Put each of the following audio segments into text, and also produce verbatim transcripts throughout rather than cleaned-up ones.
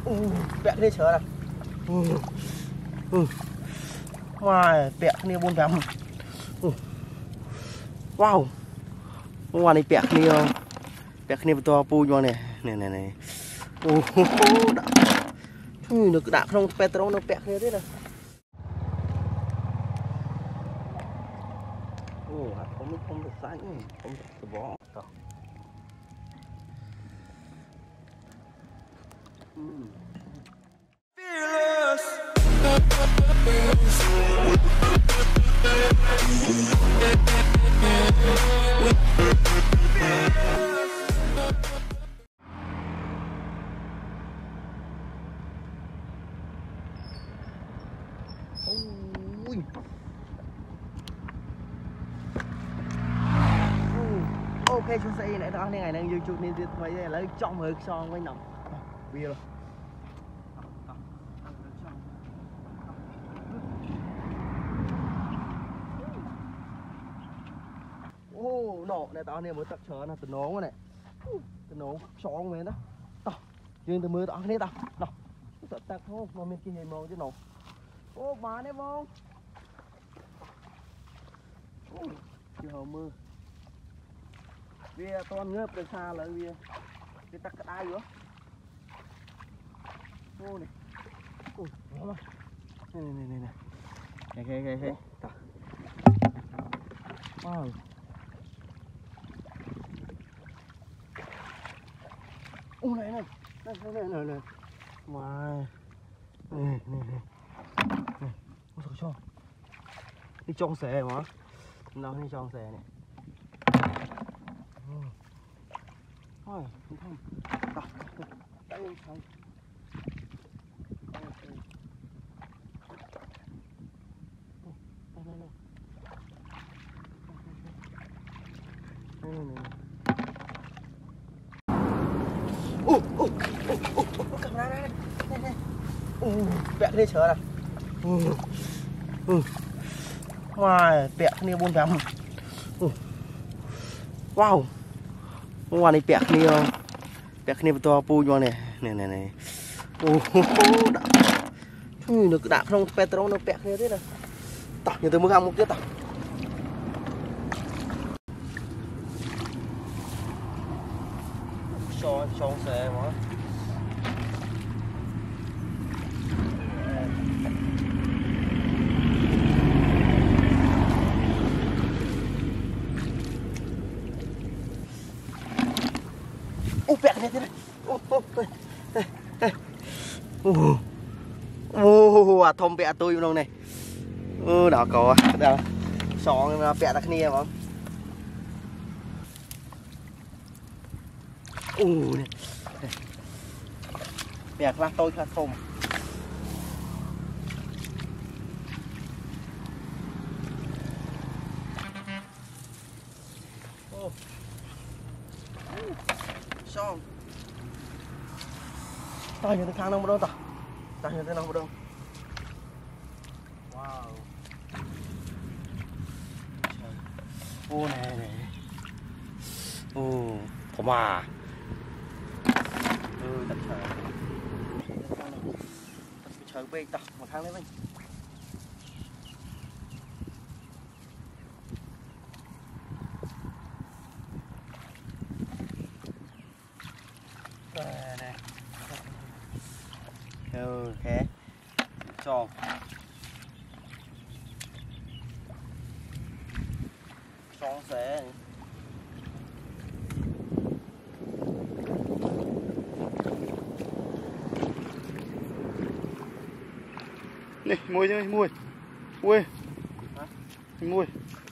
bẹt đi chờ này. Ngoài bẹt đi buôn vàng. Wow. Ngoài này bẹt đi bẹt đi to pu cho này này này này. Được đạp không petro nó bẹt như thế này. Ồ, không không được sáng không được bỏ. Ui. Ok chúng sẽ này đó ngày đang YouTube nên mấy lấy trong hơi son với nằm bia rồi. Ô nổ này tao này mới tập chờ là từ nổ này từ nổ son về đó tao chuyên từ mưa tao này tao tao sợ tao không mà mình kia hình màu chứ nổ ô bà đấy không chiều mưa bia toàn ngớp từ xa là bia cái tắc cái ai nữa ô này ui này này này này này cái cái cái tao wow ô này này này này này này ngoài này này này này ôi trời cho đi trong xe mà nó đi trong xe này ôi không không tay tay tay ô ô ô ô cầm ra đây đây đây ô bẹt đi chờ này ngoài bẹt đi buôn vàng. Wow. Ngoài này bẹt đi bẹt đi to pu cho này này này này. Được đạp không petro nó bẹt như thế này. Tao như tôi mới ăn một tiết tao. Cho cho xe mà. Ô bẹt này thế này. Ô ô ô à thông bẹt tôi đâu này. Ơ đó có đó. Sòn bẹt đặc nia mà. Ồ này. Bẹt là tôi là thông. Ô. Xong tao nhìn thấy khang đâu đâu tao tao nhìn thấy đâu đâu wow ô này này ô thơm à ừ thật trời trời bê tao một tháng đấy mình này ừ thế cho xong sẽ này mùi chứ mùi mùi mùi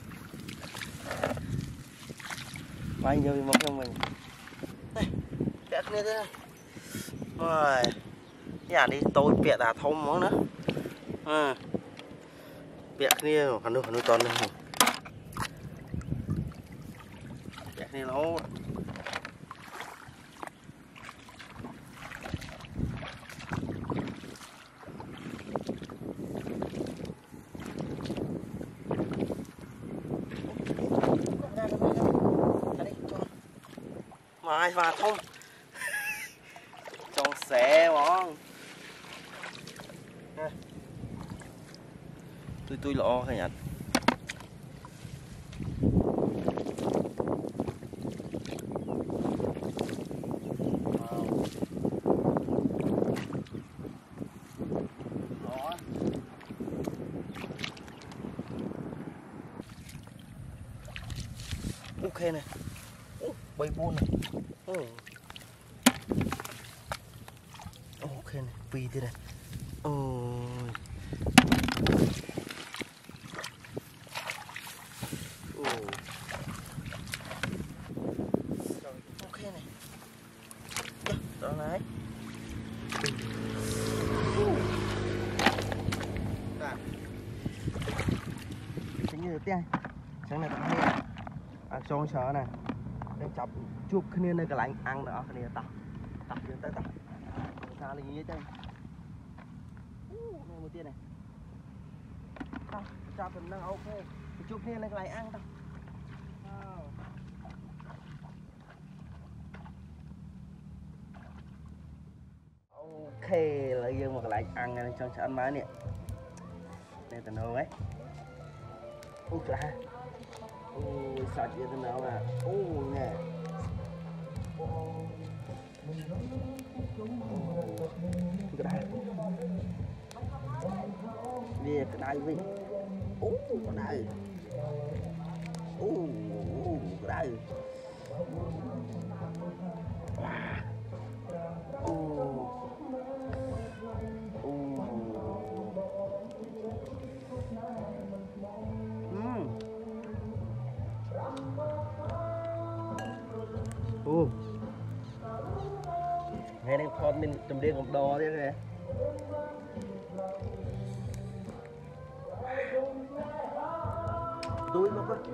bao nhiêu một cho mình đây bẹt này thế này rồi nhà đi tôi bẹt à thông món nữa à bẹt này còn đâu còn đâu toàn này bẹt này nó mà ai vào không trong xe mà tôi tôi lọ hay nhặt ok này bay buôn này ok này phi thế này ôi ok này đó này chính như thế chẳng là tặng này à cho sợ này đang chọc chuột cái này cái lạnh ăn nữa cái này tập tập vô tới tập sao là như thế này này một tia này tập chọc mình đang ok chuột này là cái lạnh ăn tập ok là dương một cái lạnh ăn này trong sợ ăn máy nè này tận hồ ấy ui là ôi sạch vậy thế nào à ôi nè cái đây về cái đây đi ôi cái đây ôi cái đây ô nghe đang con mình tầm đen cầm đo thế này túi nó có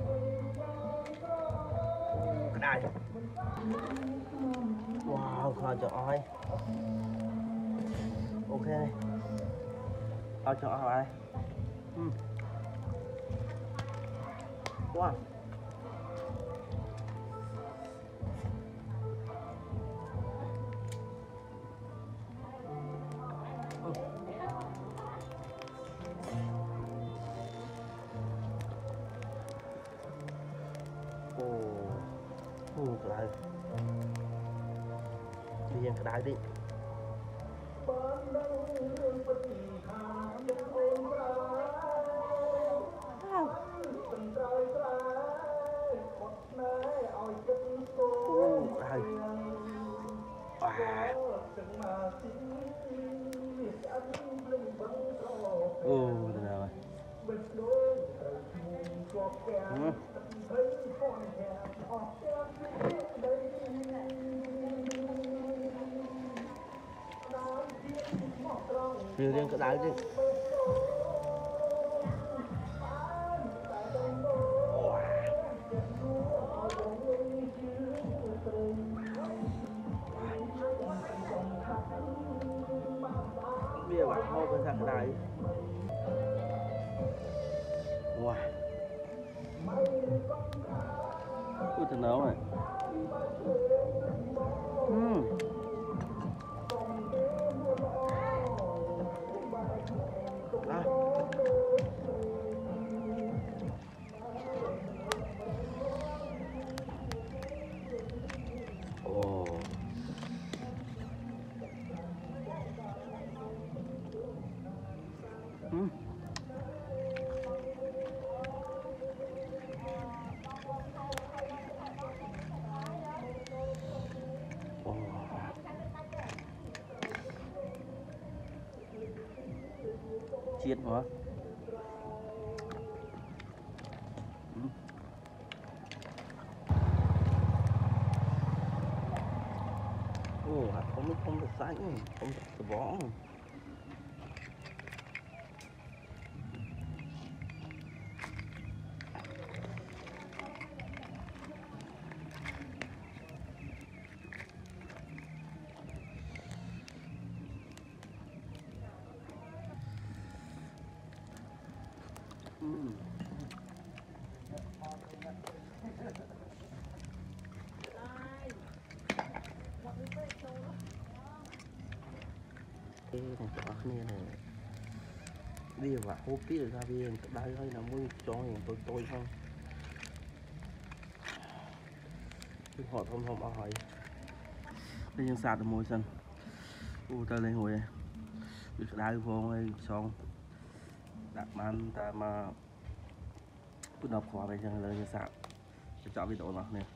cái này wow khó cho ai ok này ao cho ai ừ. Wow ồ cái này đi cái đáy đi ồ thế nào rồi ừ. Riêng riêng cái đáy đi bây giờ bạn thôi bên sang cái đáy wow ui thật nấu này uhm. À. Ồ. Ừ. Ồ. Chiết hả? Ừ. Ồ, không không được xanh, không được vỏ. Mm. Cái này cho này này đi và hô biết được ra viên đây hơi là mới cho hiện tôi tôi không họ không không ở hỏi đâyยังsạt môi sân u ta lên hồi bị đá vô hay xong đặt man ta mà cứ đọc khó đây chẳng lời sạt để chọn video nào nè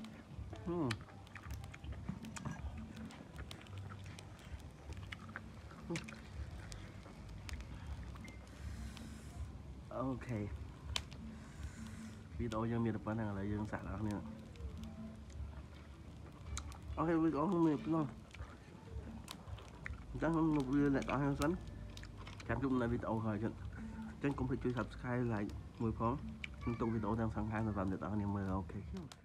ok videoยังมีแต่ปัญหาอะไรยังสาระเนี่ยโอเคvideo khôngมีđúng không chắc không một video lại có hàng sẵn cảm ơn là video rồi chuyện trên cũng phải truy subscribe lại mười phóng chúng tôi video đang sẵn sàng và làm được đó niềm mơ ok